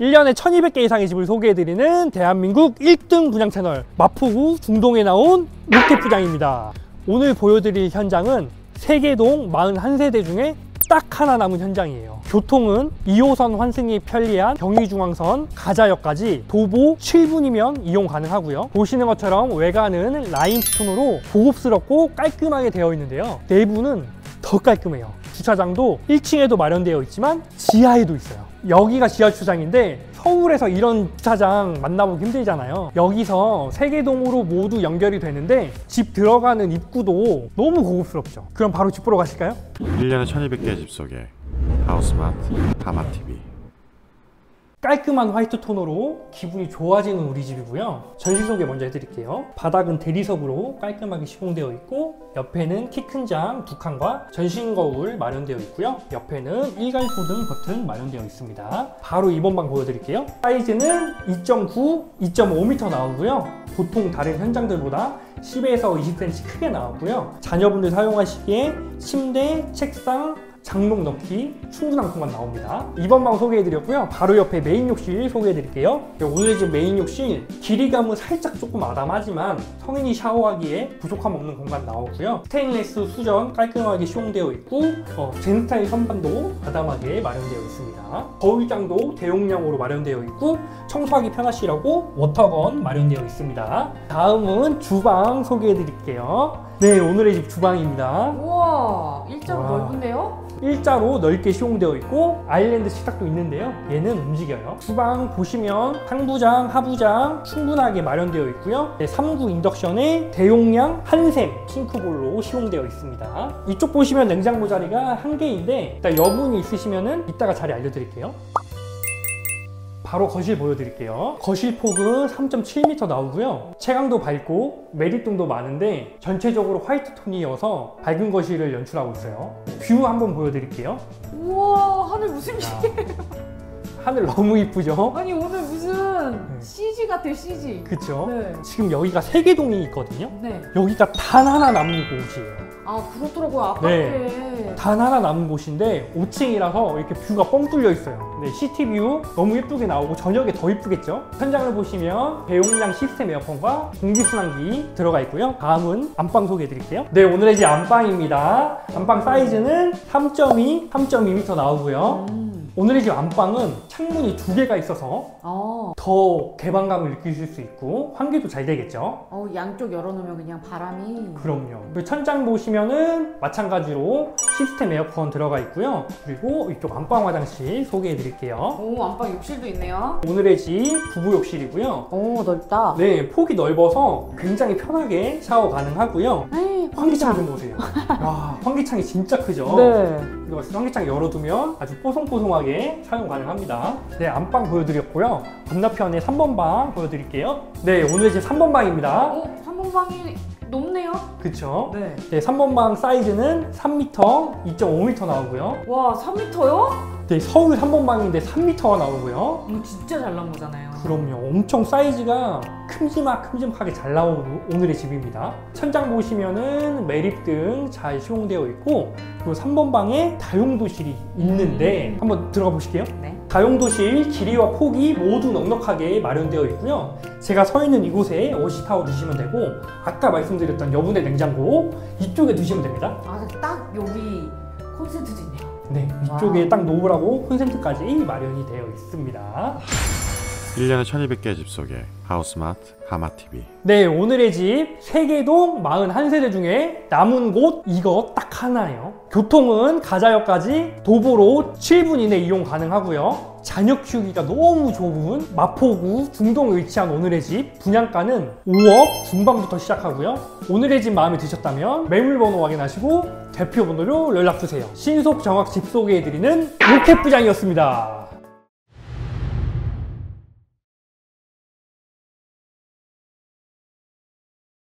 1년에 1200개 이상의 집을 소개해드리는 대한민국 1등 분양 채널 마포구 중동에 나온 롯데부장입니다. 오늘 보여드릴 현장은 세계동 41세대 중에 딱 하나 남은 현장이에요. 교통은 2호선 환승이 편리한 경의중앙선 가자역까지 도보 7분이면 이용 가능하고요. 보시는 것처럼 외관은 라인스톤으로 고급스럽고 깔끔하게 되어 있는데요. 내부는 더 깔끔해요. 주차장도 1층에도 마련되어 있지만 지하에도 있어요. 여기가 지하 주차장인데 서울에서 이런 주차장 만나보기 힘들잖아요. 여기서 세계동으로 모두 연결이 되는데 집 들어가는 입구도 너무 고급스럽죠. 그럼 바로 집 보러 가실까요? 1년에 1200개의 집 소개 하우스마트 하마TV. 깔끔한 화이트 톤으로 기분이 좋아지는 우리 집이고요. 전시 소개 먼저 해드릴게요. 바닥은 대리석으로 깔끔하게 시공되어 있고 옆에는 키 큰 장 2칸과 전신 거울 마련되어 있고요. 옆에는 일괄소등 버튼 마련되어 있습니다. 바로 2번 방 보여드릴게요. 사이즈는 2.9, 2.5m 나오고요. 보통 다른 현장들보다 10에서 20cm 크게 나왔고요. 자녀분들 사용하시기에 침대, 책상, 장롱 넣기 충분한 공간 나옵니다. 2번 방 소개해드렸고요. 바로 옆에 메인 욕실 소개해드릴게요. 오늘 집 메인 욕실 길이감은 살짝 조금 아담하지만 성인이 샤워하기에 부족함 없는 공간 나오고요. 스테인리스 수전 깔끔하게 시공되어 있고 젠스타일 선반도 아담하게 마련되어 있습니다. 거울장도 대용량으로 마련되어 있고 청소하기 편하시라고 워터건 마련되어 있습니다. 다음은 주방 소개해드릴게요. 네, 오늘의 집 주방입니다. 우와, 일자로 넓은데요? 일자로 넓게 시공되어 있고 아일랜드 식탁도 있는데요. 얘는 움직여요. 주방 보시면 상부장, 하부장 충분하게 마련되어 있고요. 3구 인덕션에 대용량 한샘 싱크볼로 시공되어 있습니다. 이쪽 보시면 냉장고 자리가 1개인데 일단 여분이 있으시면 이따가 자리 알려드릴게요. 바로 거실 보여드릴게요. 거실 폭은 3.7m 나오고요. 채광도 밝고 메리등도 많은데 전체적으로 화이트 톤이어서 밝은 거실을 연출하고 있어요. 뷰 한번 보여드릴게요. 우와, 하늘 무슨 일이에요? 하늘 너무 이쁘죠? 아니 오늘 무슨 CG 같아요, CG. 그쵸? 네. 지금 여기가 세계동이 있거든요. 네. 여기가 단 하나 남은 곳이에요. 아, 그렇더라고요. 아파트에. 네. 단 하나 남은 곳인데 5층이라서 이렇게 뷰가 뻥 뚫려 있어요. 네, 시티뷰 너무 예쁘게 나오고 저녁에 더 예쁘겠죠? 현장을 보시면 대용량 시스템 에어컨과 공기순환기 들어가 있고요. 다음은 안방 소개해 드릴게요. 네, 오늘의 집 안방입니다. 안방 사이즈는 3.2, 3.2m 나오고요. 오늘의 집 안방은 창문이 2개가 있어서 더 개방감을 느끼실 수 있고 환기도 잘 되겠죠? 양쪽 열어놓으면 그냥 바람이. 그럼요. 천장 보시면은 마찬가지로 시스템 에어컨 들어가 있고요. 그리고 이쪽 안방 화장실 소개해 드릴게요. 오, 안방 욕실도 있네요. 오늘의 집 부부 욕실이고요. 오, 넓다. 네, 폭이 넓어서 굉장히 편하게 샤워 가능하고요. 에이, 환기창 좀 보세요. 와, 환기창이 진짜 크죠? 네. 환기창 열어두면 아주 뽀송뽀송하게 사용 가능합니다. 네, 안방 보여드렸고요. 건너편에 3번 방 보여드릴게요. 네, 오늘 집 3번 방입니다. 3번 방이 높네요? 그쵸? 네. 네, 3번 방 사이즈는 3m, 2.5m 나오고요. 와, 3m요? 네, 서울 3번 방인데 3m가 나오고요. 진짜 잘 나온 거잖아요. 그럼요. 엄청 사이즈가 큼지막하게 잘 나온 오늘의 집입니다. 천장 보시면은 매립등 잘 시공되어 있고 그리고 3번 방에 다용도실이 있는데 한번 들어가 보실게요. 네. 다용도실 길이와 폭이 모두 넉넉하게 마련되어 있고요. 제가 서 있는 이곳에 워시타워 두시면 되고 아까 말씀드렸던 여분의 냉장고 이쪽에 두시면 됩니다. 아, 딱 여기 콘센트도 있네요. 네, 이쪽에 딱 놓으라고 콘센트까지 마련이 되어 있습니다. 1년에 1200개의 집 소개 하우스마트 하마TV. 네, 오늘의 집 세계동 41세대 중에 남은 곳 이거 딱 하나예요. 교통은 가자역까지 도보로 7분 이내 이용 가능하고요. 자녀 키우기가 너무 좋은 마포구 중동에 위치한 오늘의 집 분양가는 5억 중반부터 시작하고요. 오늘의 집 마음에 드셨다면 매물번호 확인하시고 대표번호로 연락주세요. 신속 정확 집 소개해드리는 롯데부장이었습니다.